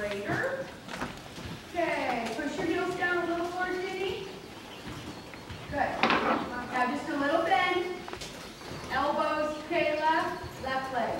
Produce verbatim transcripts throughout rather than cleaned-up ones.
straighter. Okay, push your heels down a little more, Ginny. Good. Now just a little bend. Elbows, Kayla, left leg.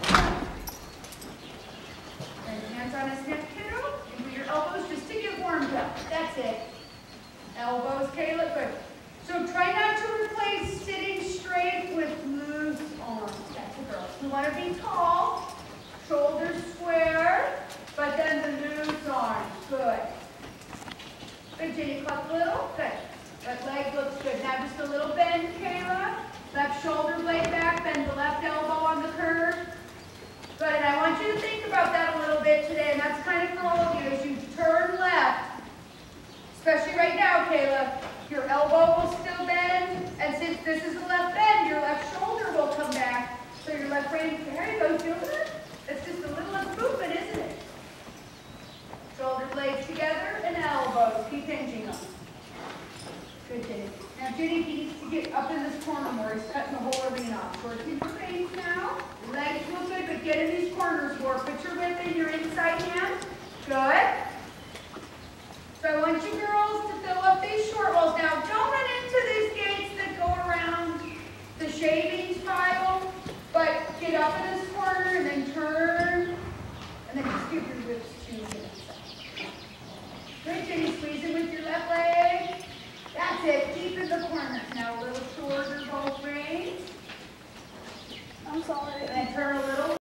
And hands on his hip, kiddo. And with your elbows just to get warmed up. That's it. Elbows, Kayla, good. So try not to replace sitting straight with loose arms. That's a girl. You want to be tall, shoulders square, but then the loose arms. Good. Good, Ginny, cluck a little. Good. That leg looks good. Now just a little bend, Kayla. Left shoulder blade back, bend the left elbow on the curve. Good, and I want you to think about that a little bit today, and that's kind of for all of you. As you turn left, especially right now, Kayla, your elbow will still bend, and since this is the left bend, your left shoulder will come back. So your left brain, there you go, feel it? It's just a little improvement, isn't it? Shoulder blades together and elbows. Keep hinging them. Good, Ginny. Now, Ginny needs to get up in this corner more. He's cutting the whole arena off. Working your face now. Legs look good, but get in these corners more. Put your whip in your inside hand. Good. So I want you girls to fill up these short walls. Now, don't run into these gates that go around the shaving spot.